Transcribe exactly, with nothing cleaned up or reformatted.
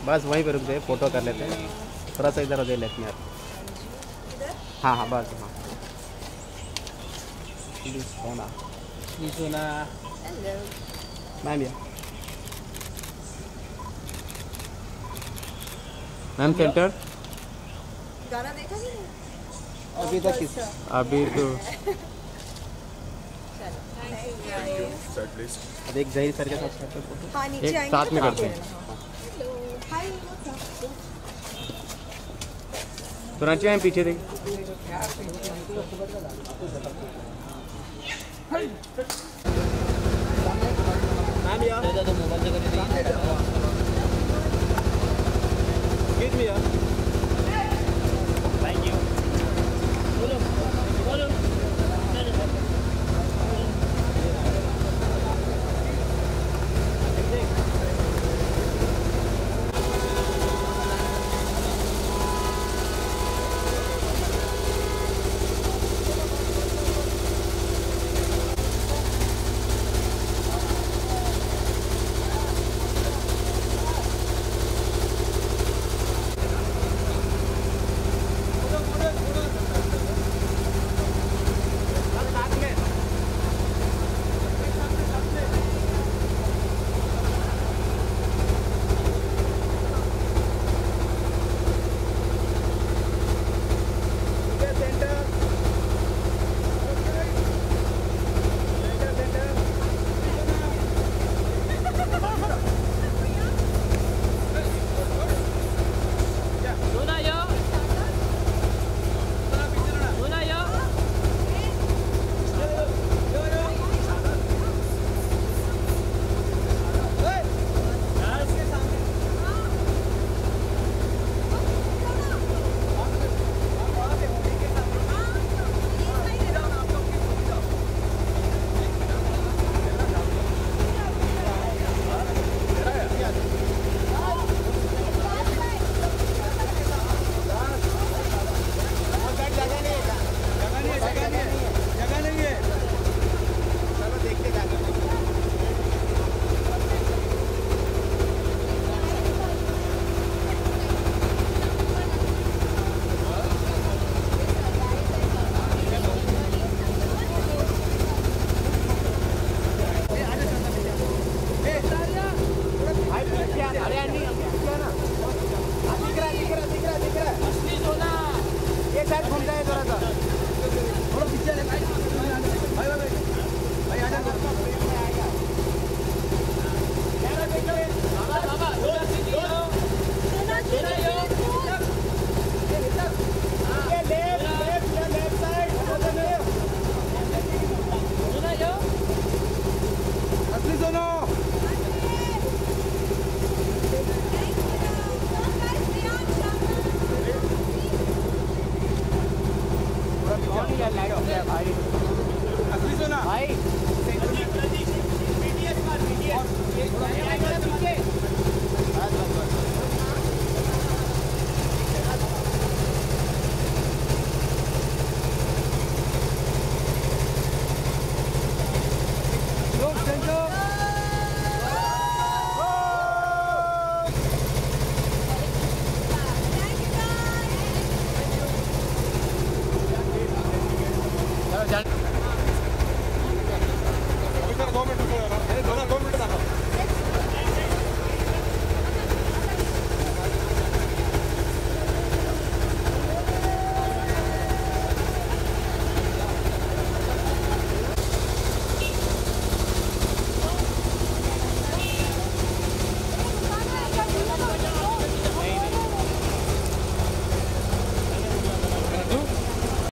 बस वहीं पे रुक जाए, फ़ोटो कर लेते हैं। थोड़ा सा इधर दे लेते हैं यार। हाँ हाँ बस हाँ। प्लीज़ सोना प्लीज़ सोना मैम या मैम सेंटर गाना देखा कि नहीं? अभी तक किस अभी तो अब एक जही सर के साथ करते फोटो। हाँ नीचे एक आएंगे साथ तो में बात करते हैं। करें। हाय तुरंत हम पीछे देख। मैम यार मोबाइल से कर